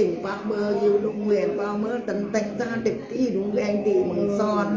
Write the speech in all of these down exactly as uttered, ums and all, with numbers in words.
tỉnh bao mơ yêu lung huyền bao mơ tận thành ra tịch tí đúng anh tỷ mừng son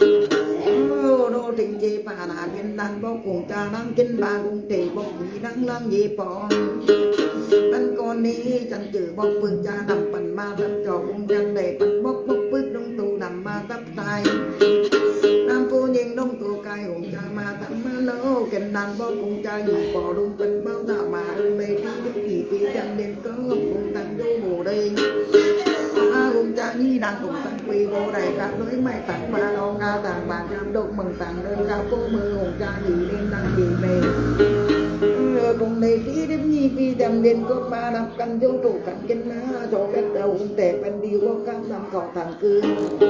đô tình chế bà là viên đăng bốc cùng cha đăng kinh ba cùng tỷ bốc mỹ đăng lăng gì bỏ anh con đi chân chữ bốc vương cha đầm phần ma đập trò cùng chân để phần bốc bốc bước đông tù nằm ma tấp tay nam phu nhìn đông tù cai hùng cha ma thắm ma lô kinh đăng bốc cùng cha nhị bỏ đông phần bao tạo mà ơn mê tí đức kỳ kỳ chân đến có cùng thằng vô bồ đây cùng cha nhi đang cùng thằng quy vô đầy các đối mày tặng ba lo nga tặng bàn trăm đục mừng tặng đơn cao phố mơ hùng cha nhị lên đăng kỳ mê cùng này tí đến nhi phi đầm đến có ba đập căn vô trụ cạnh kinh má cho cách đầu hùng tệ bên điều có các năm cọ thằng cư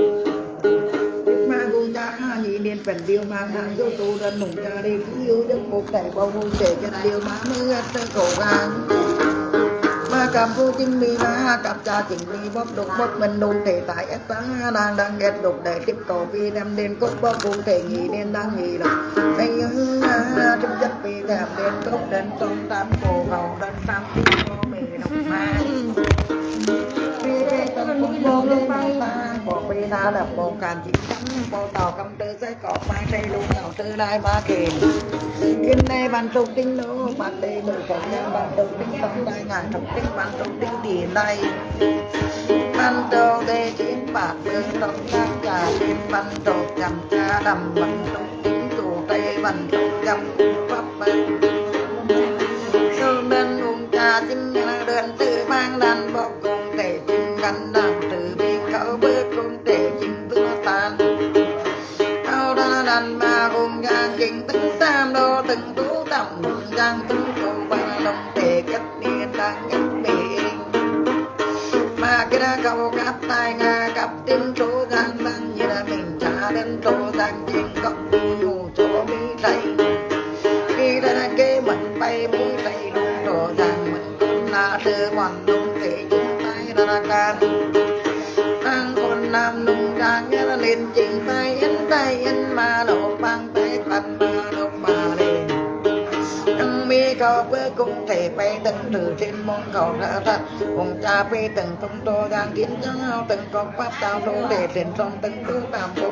mà cùng cha ha nhị nên phần điều mang hàng vô trụ đơn hùng cha đi cứ yêu giấc một tệ bao hùng tệ chân điều má mới hết cổ vàng mà cầm phu chính mi má cầm cha chính mi bóp đục bóp mình đồn thể tại ép tá đang đang ghét đục để tiếp cổ vì đem đến cốt bóp cũng thể nghỉ nên đang nghỉ là đây như trong chất vì thèm đến cốt đến trong tam cổ hậu đến tam đi có mì độc ma vì đây tâm cũng vô lên bao ta bỏ vì ta là bộ càn chỉ chấm bộ tàu cầm tư sẽ có mai đây luôn nào tư lai ba kề kinh này bàn trục tinh lỗ bàn đây mười cái nha bàn trục tinh tâm đây ngài trục tinh bàn trục tinh tiền đây bàn trục đây chiến bạc đường trong các trà trên bàn trục cầm cha đầm bàn trục tinh tù tây bàn trục cầm pháp bàn sơn đơn cùng cha chính là đơn từ mang đàn bọc cùng để chính gắn đàn từ bên cậu bước cùng để chính tưa tàn áo đa đàn mà cùng cha chính tính tam đô từng tú đậm đường giang tú cùng ba đồng để cách niên đang nhất biển mà cái đã cầu cặp tai nga cặp tiếng số giang đang như là mình trả đến số giang trên cọc nhủ chỗ mi thầy khi đã kê mình bay mũi thầy đúng chỗ giang mình cũng là thư hoàn đúng để chúng tay ra can đang con nam nung giang nhớ lên chỉnh tay in tay in mà lộ băng tay phần mà lộ bà lên mi cầu với cũng thể bay từng từ trên môn cầu ra thật cùng cha bê từng thông tô đang kiến trắng ao từng con pháp tao đô để trên trong từng tú tam bốc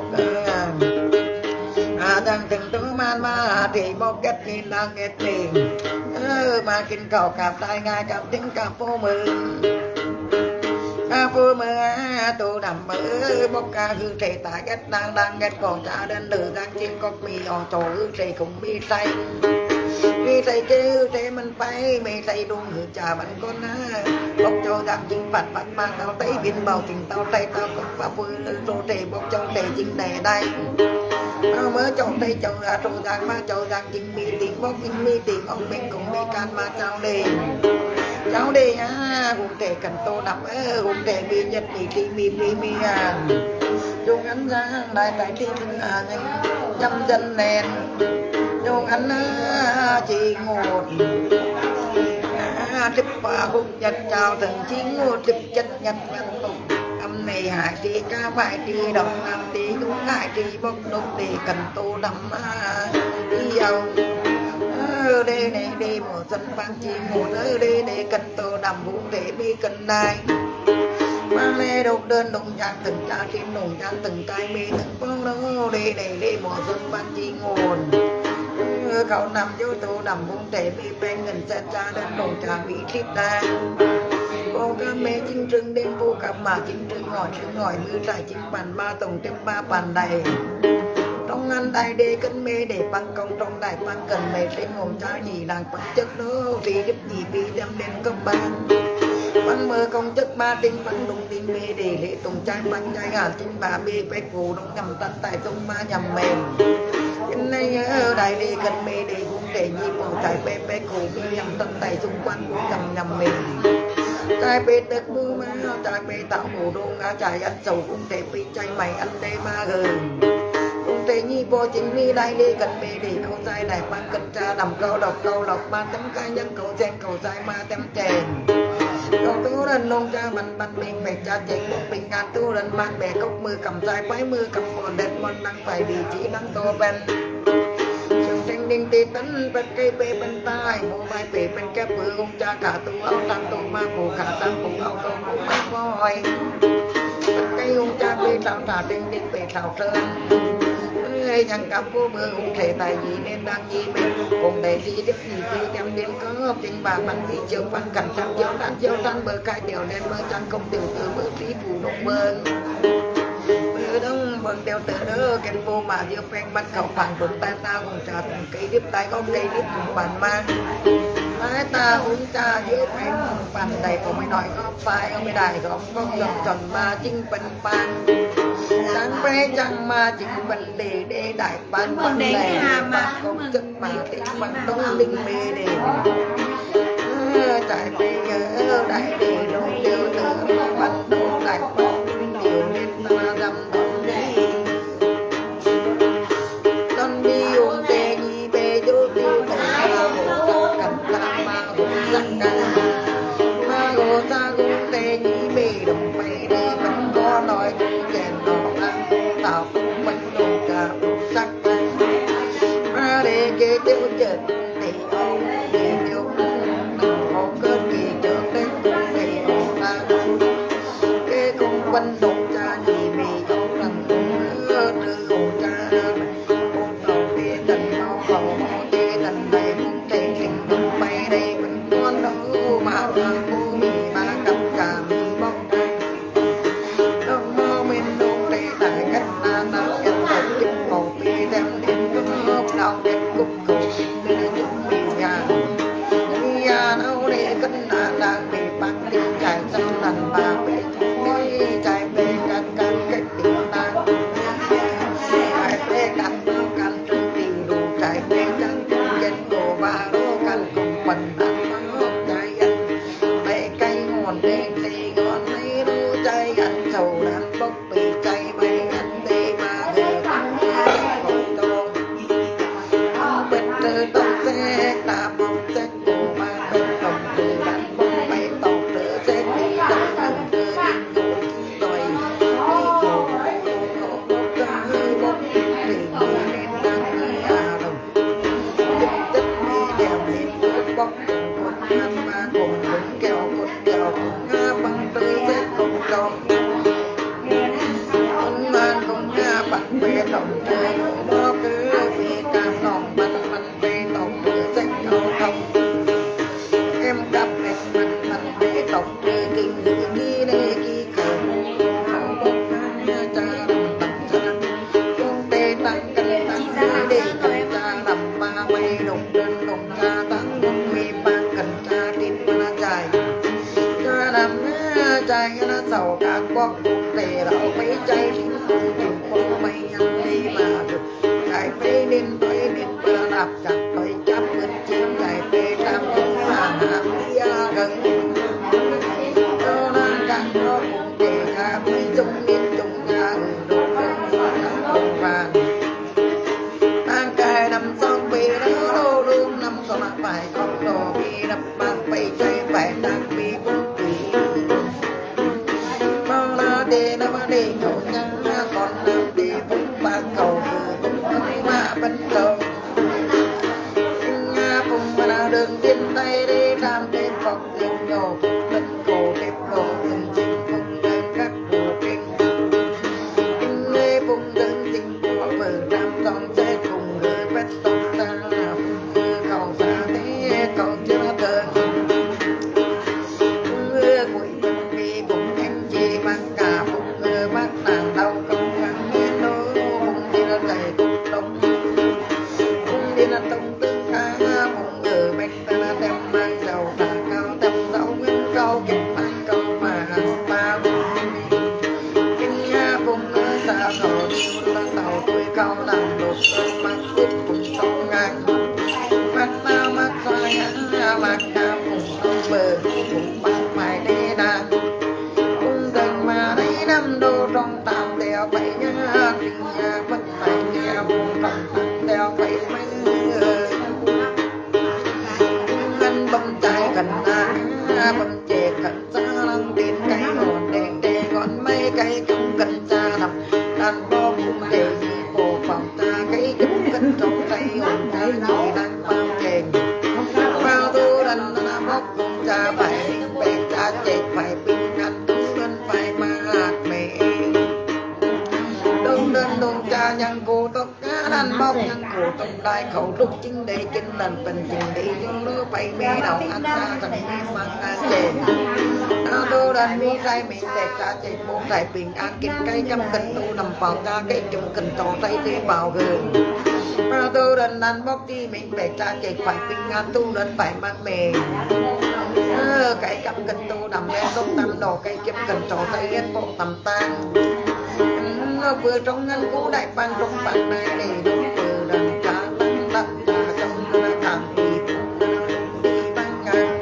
à đang từng tú man ma thì bốc kết nhìn đang nghe tiền mà kinh cầu cạp tai ngay cạp tiếng cạp phố mừng a phu mơ tu đầm mơ bốc ca hư thể tại ghét đang đang ghét còn cha đến lửa đang trên cọc mì ở chỗ hư thể cũng bị say vì thầy chế hư thể mình phải mì thầy đúng hư trà bạn con á bốc cho đang chính phạt bắt mang tao thấy biên bào tình tao tay tao cũng pháp phu rô thể bốc cho thể chính đề đây mới cho tay cho ra trô giang mà cho giang chính mi tình bốc chính mi tình ông mình cũng mi can mà cháu đề cháu đề á hùng thể cần tô đập á hùng thể mi nhật mi ti mi mi mi à chung anh ra đại đại tiên à trăm dân nền chung anh chỉ ngột tiếp qua hùng nhật chào từng chí ngô tiếp chất nhật nhật tụng âm này hải tí ca phải tí đồng nam tí cũng hải tí bốc đông tí cần tô đập đi giàu đây này đi một dân ban chi ngủ ở đây để cần tô đầm vũ thể bi cần đai mang lê độc đơn đồng giang từng cha trên đồng giang từng tay mi từng phong đâu đây này đi một dân ban chi nguồn cậu nằm vô tô đầm vũ thể bi bên gần xa cha đơn đồng cha bị thiết đa cô ca mê chính trưng đêm vô cặp mà chính trưng ngồi trưng ngồi mưa trải chính bàn ba tổng trên ba bàn đầy trong anh đại đê cân mê để băng công trong đại băng cần mê trên ngồm cha nhì đang bắt chất đó vì giúp nhì vì đem đến cấp ban băng mơ công chất ba tinh băng đúng tinh mê để lễ tùng trai băng trai gà chính bà mê phép phù đông nhằm tân tại tung ma nhằm mềm trên này ở đại đê cân mê để cũng để nhì bầu trai phép phép phù mê nhằm tân tại xung quanh cũng nhằm nhằm mềm trai bê tật mưa má trai bê tạo mù đô ngã trai ăn sầu cũng thể bị trai mày ăn đê ma gừng tề nhi vô chính mi đây đi cần mê để câu dài này ban cần cha đầm câu độc câu lộc ba tấm ca nhân cầu sen cầu dài ma tem chèn câu tú lần nông cha mình ban mình mẹ cha chèn một bình ngàn tu lần ban mẹ cốc mưa cầm dài quái mưa cầm còn đẹp mòn năng phải vị trí năng to bên chương trình đình đình tê tấn bật cây bê bên tai mô mai bê bên kép bự ông cha cả tu áo tam tu ma phù khả tam phù áo công cũng mấy voi bật cây ông cha bê thảo thả đình đình bê thảo sơn nhằng cặp vô bờ ông thể tài gì nên đang gì mình cùng để gì đức gì tư đem đến có trình bà bằng thị trường văn cảnh trăm chiếu đan chiếu đan bờ cai tiểu nên mơ trăng công tiểu từ bờ tí phù nông bờ bờ đông bờ tiểu từ đó kèm vô mà giữa phen bắt cầu phản bực ta ta cùng trà từng cây đếp tay con cây đếp cùng bàn mang tay ta uống trà giữa phen bàn đầy của mấy nói có phải ông mấy đài có con dòng tròn mà chính bình bàn sáng bé chẳng mà chính vấn đề để đại ban vấn đề mà công chức mà tính bằng đông linh mê đề trải về ở đại đề đồ tiêu tử văn đồ đại phong điều nên ta dầm đông đề đông đi uống tê nhi bê vô tiêu tử mà hồ sa cầm la mà hồ giặc ca mà hồ sa uống tê nhi bê đồng bê đề vẫn có nói cũng chèn tạo mình đồ cả sắc ra để kế tiêu chết thì ông để tiêu họ cơ kỳ trước đến thì họ ta cái con quân đồ cha gì mì ông làm từ ông cha ông tàu đi tận mau cầu mau đi tận đây cũng thể hình tung bay đây vẫn con đâu mà là cô mì mà gặp cả mình bóc đau đến cục cục để chúng mình nhà nhà đâu để cân nạn đang bị bắt đi chạy trong lần ba bể đi chạy về các các cách tình ta chạy về các căn trung tỷ đủ chạy về chân trung dân cổ ba đô căn cùng quần ăn mắm chạy ăn bể cây ngọn đen thì ngọn lấy đu chạy ăn sầu đàn bốc bị chạy bay ăn tê mà về khổ cho từ tông xe ta bông xe cổ mà bên đồng từ đánh bông bay tàu lửa xe đi trong hàng từ in ngô kim đòi đi cổ khổ khổ ta hơi bốc thì người nên đang người à đồng tích tích đi đèo lên nước bốc cùng ăn mà cùng đứng kẹo cùng kẹo cùng ngã băng tới xe cùng tròn con man cùng ngã băng bê đồng trời nó cứ vì cam lòng băng em gặp em mình mình để tộc chơi kinh nữ đi đây kia cầu cầu bốc cha đầm đầm cha con tê tăng canh tăng đi để cầu cha đầm ba quay đục đơn đục cha tăng đục mi ba cần cha tin na dài cha đầm chạy nó sầu cả bóc tề lão mấy chạy cùng tìm cô mày nhân đi mà được chạy phê nên tôi nên bờ đạp chặt tôi chấp bên chim chạy phê tam cũng là nam bia gần cho nên càng nó cũng để ra với chung nên chung ra người đồ đơn và không vàng đang cài nằm xong bì đó đô luôn nằm xong mà phải không đồ bì đập bạc bì chơi phải đang bì bốn tỷ bao la để nó mà để cầu nhăn còn làm để bốn ba cầu từ cũng không mà bắn cầu nga cùng mà là đường trên tay đi làm trên vọc đường nhỏ bên cổ đẹp đồ từng chinh cùng lên các bộ kinh kinh lê vùng đơn tình của vợ nam con sẽ cùng người bắt tông ta cầu xa thế cầu chưa thơ người quỷ bên vì cùng em chị mang cả vùng người bắt nàng đau công gắng nhiên đôi vùng đi là đầy cùng đông vùng đi là tông tương khá vùng người bên ta là đem mang đầu ta cao tâm dấu nguyên câu kịp mang câu mà ba kinh nga vùng xa thổ điêu là tàu tôi cao làm đột tôi mắt tiếp cùng sông ngang mắt bao mắt xoay hẳn mắt cao cùng sông bờ cùng bác phải đê đàn cùng tình mà lấy năm đô trong tàu đèo phải nhá tình nhà bất phải đèo trong tàu đèo phải mấy người anh bông chạy gần na bông chè gần xa lăng đến cái ngọn đèn đè ngọn mấy cây cũng gần xa nằm đàn bom cũng để gì bộ phòng ta cái cũng gần trong tay ổn tay nóc ngăn cổ trong đai khẩu trúc chính để kinh lần bình trình đi vô nước bay mê đầu ăn xa thành mê mang ăn chèn nó đô đàn mi trai mình đẹp trả chạy bốn đại bình an kinh cây căm kinh tu nằm vào ta cái chung kinh trò tay đi vào gần nó đô đàn ăn bóc đi mình đẹp trả chạy phải bình an tu đến phải mang mề cái căm kinh tu nằm lên lúc năm đồ cây kiếm kinh trò tay hết bộ tầm tan nó vừa trong ngăn cũ đại bang trong bạn này để đúng vừa đàn cá lăng lăng ta trong nó cảm thì đi băng ngang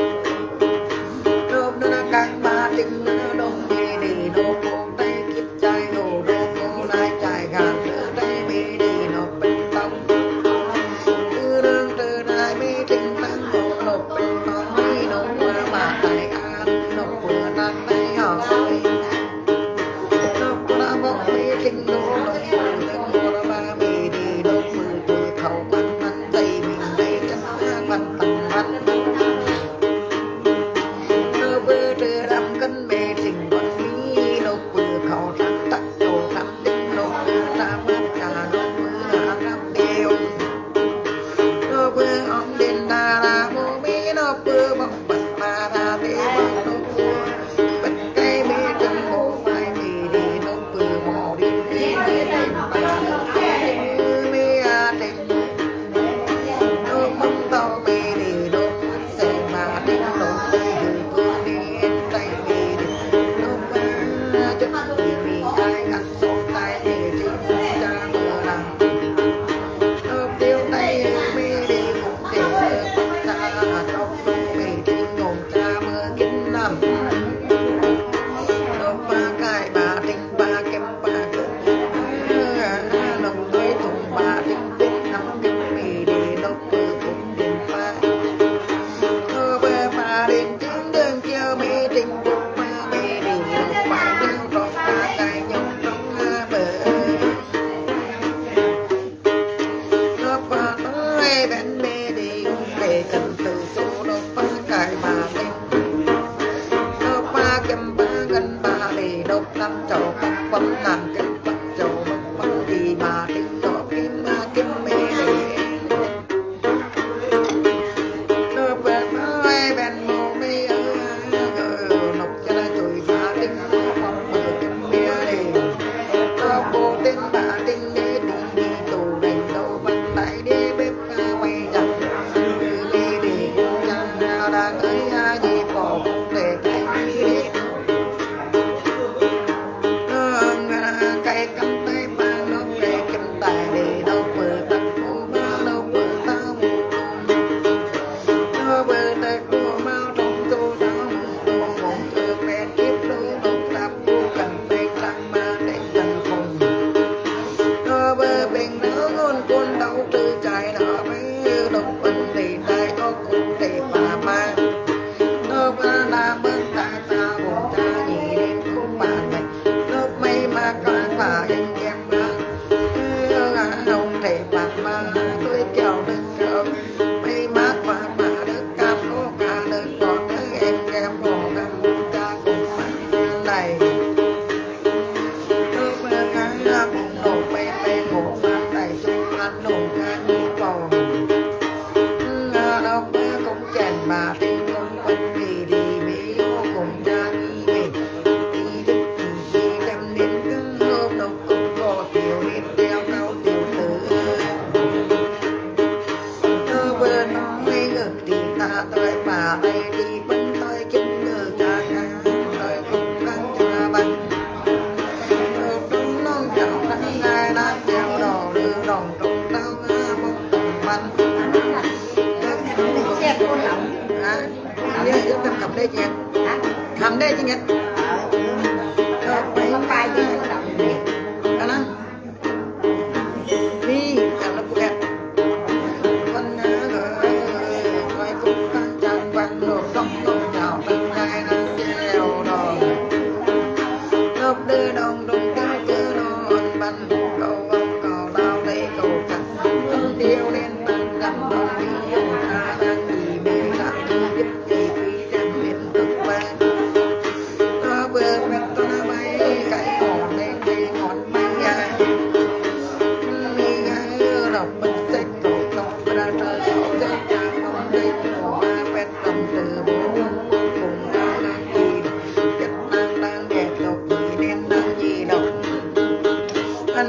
đốm nó càng ba tình nó đông đi đi đô cô tay kiếp trai đồ đô cô lại trai gạt ở đây bê đi nó bên tông từ đường từ đại bê tình tăng hồ nộp bên tông đi nó vừa mà tại an nó vừa đang tay hỏi kinh đô lông mùi lông mùa ba mì đi đô mùi tuổi khẩu văn văn dây mình đây chắc văn tầm văn đô bơ trừ đâm cân mê trình văn lý đô vừa khẩu thăm tắc đồ thăm tinh đô bơ ra mất cả đô bơ hạ thăm đều đô bơ ôm đền đà là bố bê đô bơ bọc bật bà ra thế bọc đô bơ bật cây bê chân bố mai mì đi đô bơ mò đi Cầm đây chứ nghe. Không phải đi động đi. Đó nó. Đi, cầm nó cũng đẹp. Con coi cũng tăng tràn văn đồ tóc tóc nhào tăng gai năng treo đò. Lốp đưa đồng đồng cái chữ non văn cầu ông cầu đau đây cầu cắt. Tâm tiêu lên văn gắn đồng đi dùng khả năng gì bê gắn giúp gì quý chân lên cực vang. Vừa mệt tôi nó bay cái hồn lên đi ngọn bay dài mi gái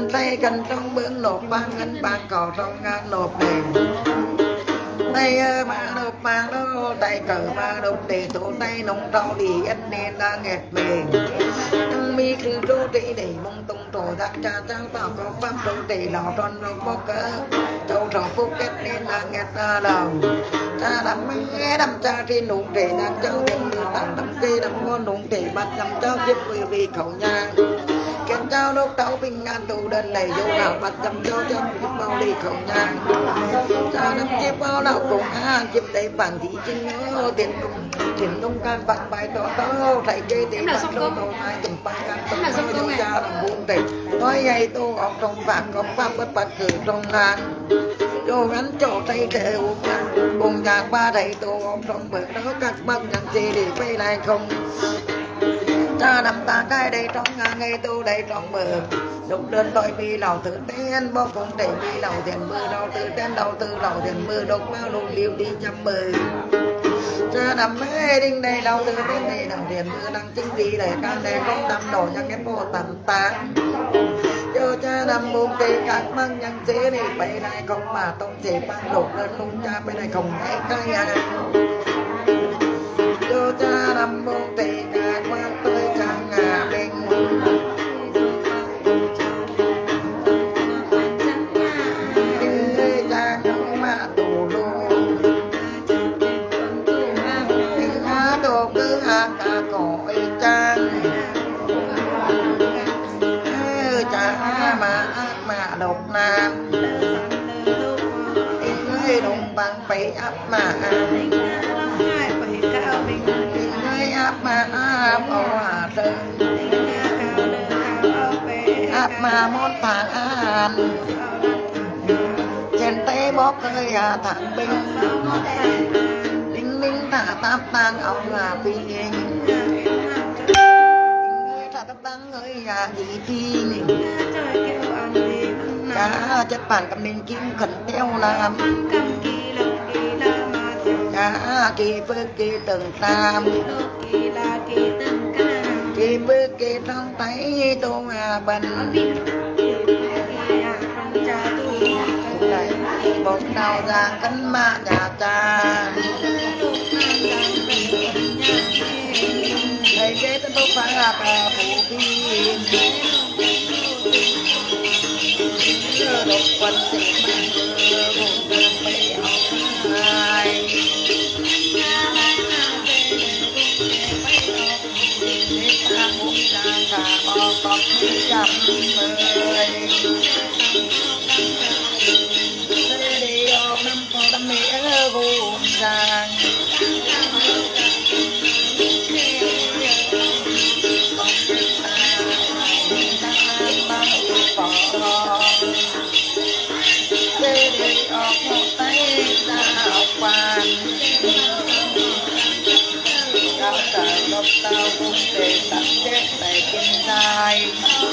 cần tay cần trong bướng nộp băng ngân bạc cỏ trong ngang nộp đèn tay mà nộp băng đó tay cờ mà nộp để tổ tay nông trâu đi ít nên đang nghẹt mềm trong mi cứ đô trị để mong tung trổ thác cha trang tạo có pháp đô trị lò tròn nộp bó cỡ châu trò phúc ít nên đang nghẹt ra đầu cha đâm mẹ đâm cha trên nụ trị đang châu đêm mưa tặng đâm kê đâm con nụ trị bắt đâm cháu tiếp vì vì khẩu nhà kết cháu đốt tấu bình an tù đơn này vô nào bắt đâm cháu trong tiếp bao đi khẩu nhà cha đâm tiếp bao nào cùng an tiếp đấy bản thị chính nhớ tiền công tiền công can bạc bài tỏ tao thầy kê tiền bạc lô đồ hai chùm bạc can tông nói cha đâm buông tệ nói dây tô ở trong bạc có pháp bất bạc cử trong ngàn vô ngắn chỗ tay thể uống cùng nhạc ba thầy tô ở trong bờ đó các bác nhạc gì để quay lại không cha nằm ta cái đây trong ngang ngay tô đây trong bờ lúc đơn tôi bị lầu tự tên bó cũng để bị lầu tiền mưa đầu tư tên đầu tư lầu tiền mưa độc bao lùn liêu đi trăm mười cha nằm mê đinh đây đầu tư tên đây đầu tiền mưa đang chính gì để can đây không tâm đồ cho cái bộ tầm ta cho cha nằm buông tê các mang nhân chế này bây này không mà tông chế mang đột lên lung cha bên này không nghe cái nhà cho cha nằm buông tê các mang tới trang ngà bên đinh cha không mà tù luôn đinh há đồ cứ há cả cõi trang cha mà mà độc nam người đồng bằng phải áp mà người áp mà áp ở hòa sơn áp mà món thằng an trên tay bó cười à thằng binh đinh đinh thả táp tang ông là phi thả táp tang người à gì thi cha chất bản cầm nên kim khẩn theo làm cha kỳ phước kỳ từng tam kỳ phước kỳ trong tay tô à bần một đầu giang cánh ma nhà cha thầy kế tên tôi phải là bà phụ phi độc quân tình mang mưa vùng đường bay học hai ta muốn ra cả bò cọp trăm mười đi ôm năm phò đâm mía vùng giang độc tao cũng để tặng chết tại kinh đài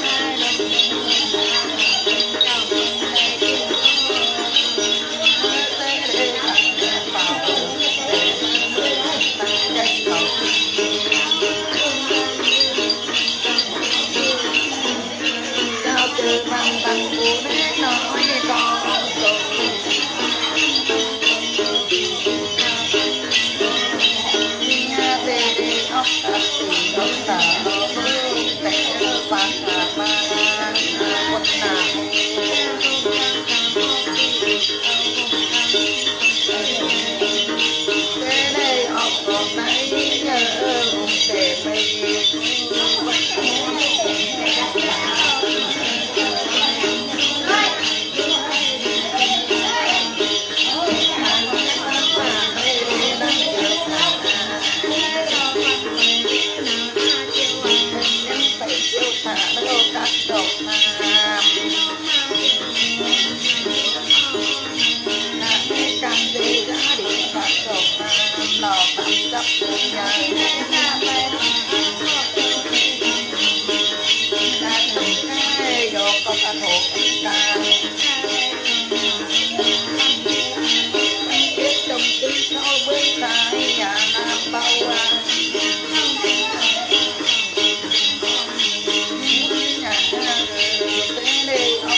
sao từ bằng bằng của bé nói con Hãy subscribe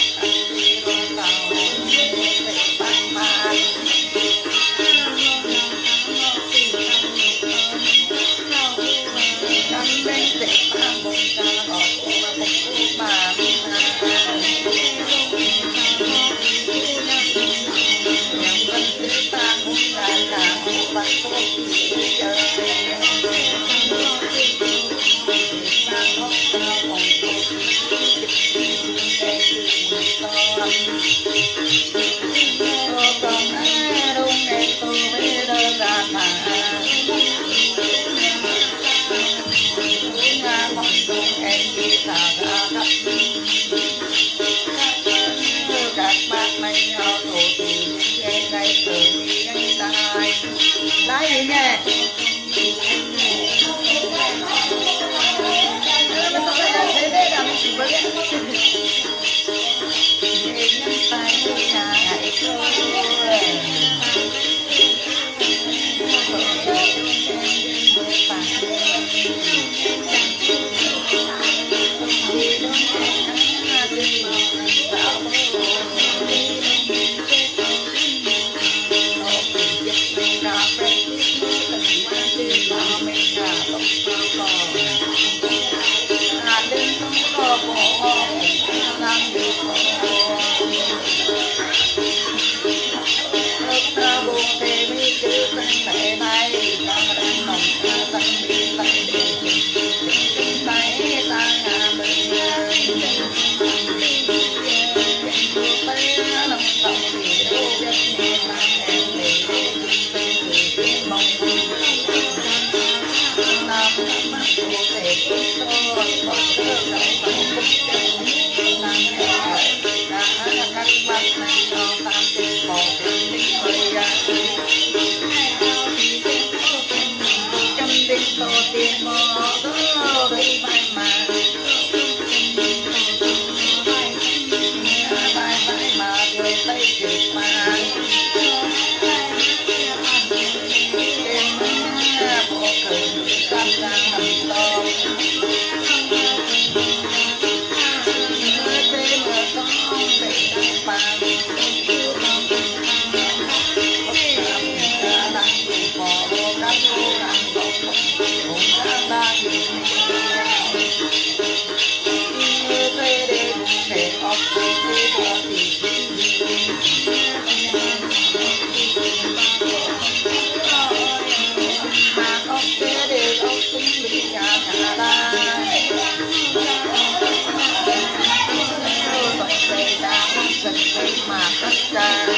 cha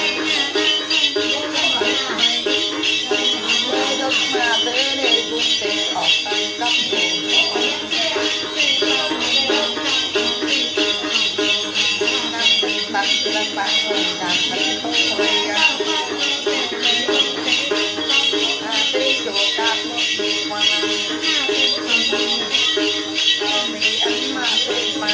đất mà thế này cũng thể học tăng cấp tăng tăng tăng hơn tăng tăng tốt thôi à thế chỗ ta có đi qua mình ăn mà thế mà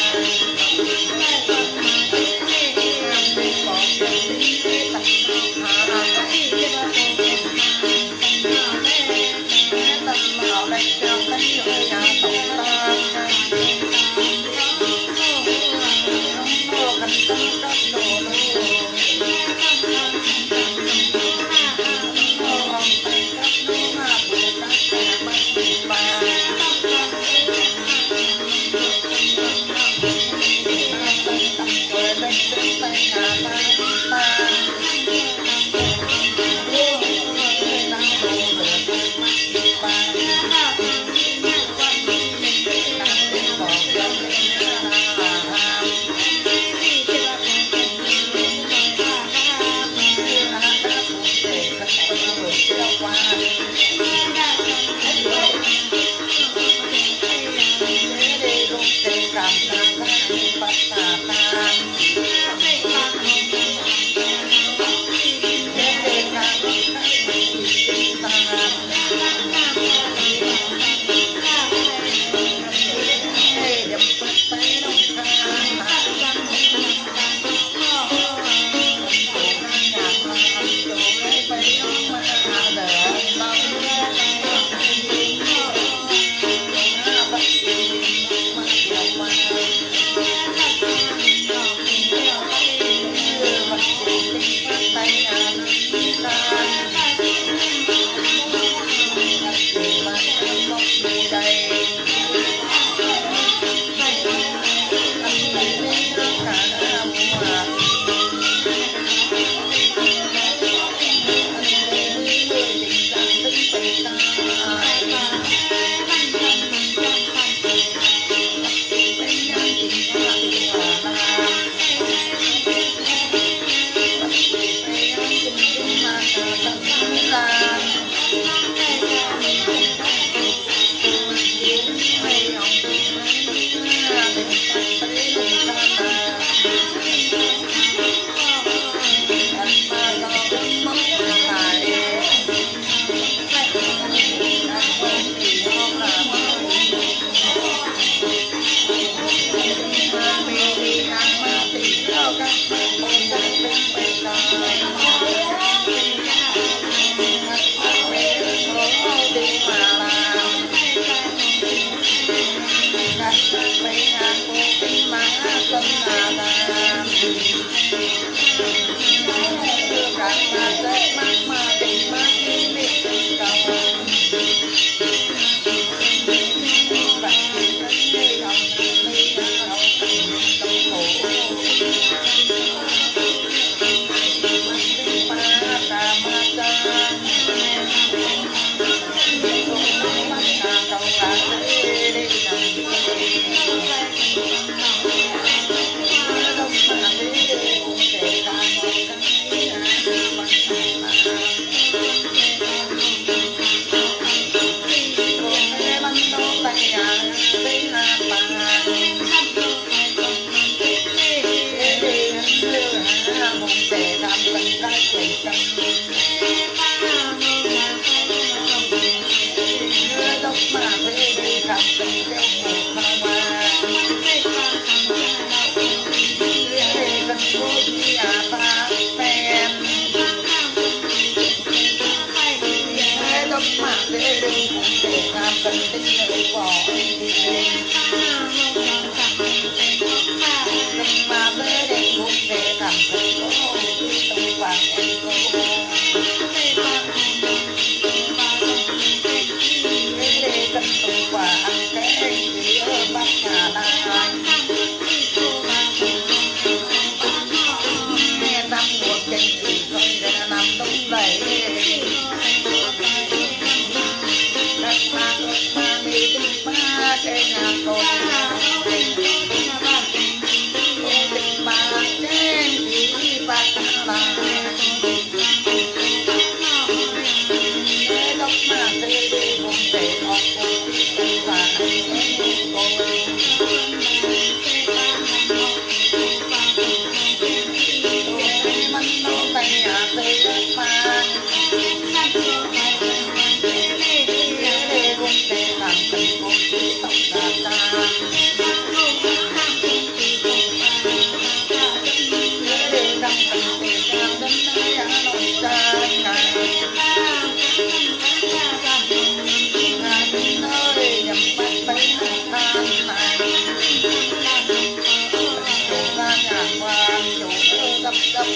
Bye. Hãy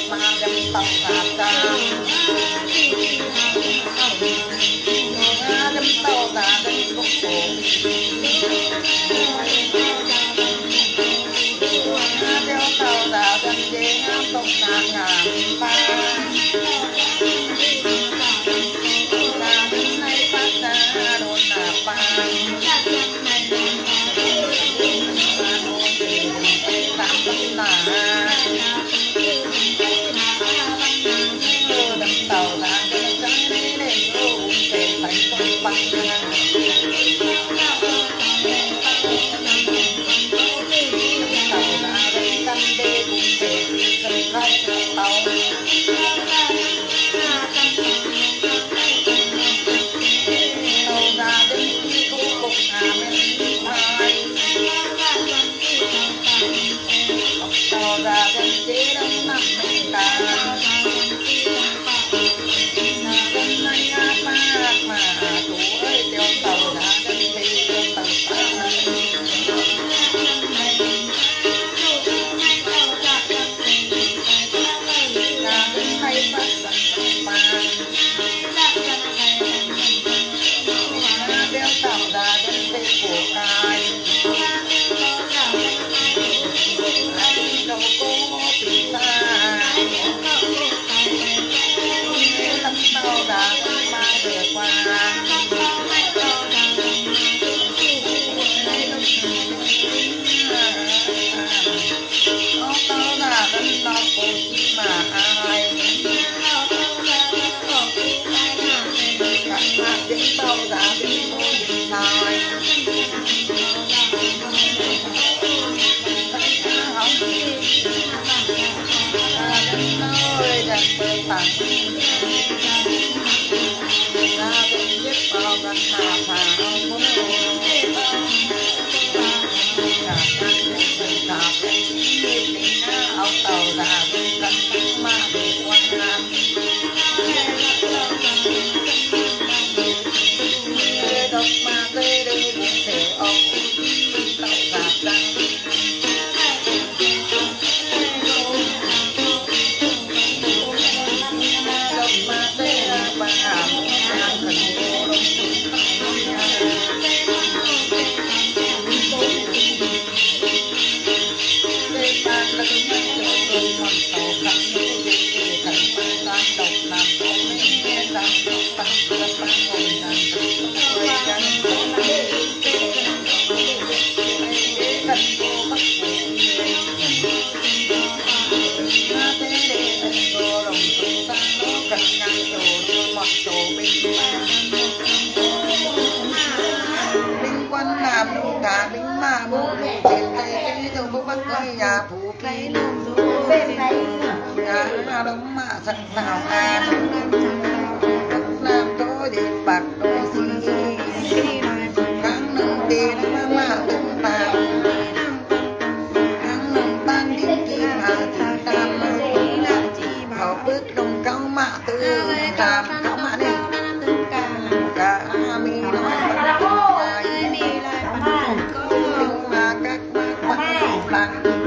subscribe